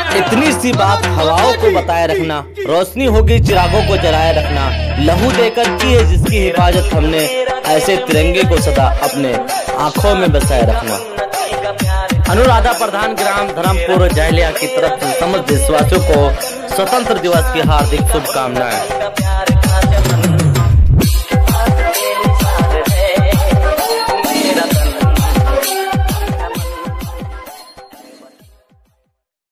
इतनी सी बात हवाओं को बताए रखना, रोशनी होगी चिरागों को जलाए रखना। लहू देकर की है जिसकी हिफाजत हमने, ऐसे तिरंगे को सदा अपने आंखों में बसाए रखना। अनुराधा प्रधान, ग्राम धर्मपुर जहलिया की तरफ से समस्त देशवासियों को स्वतंत्र दिवस की हार्दिक शुभकामनाएं।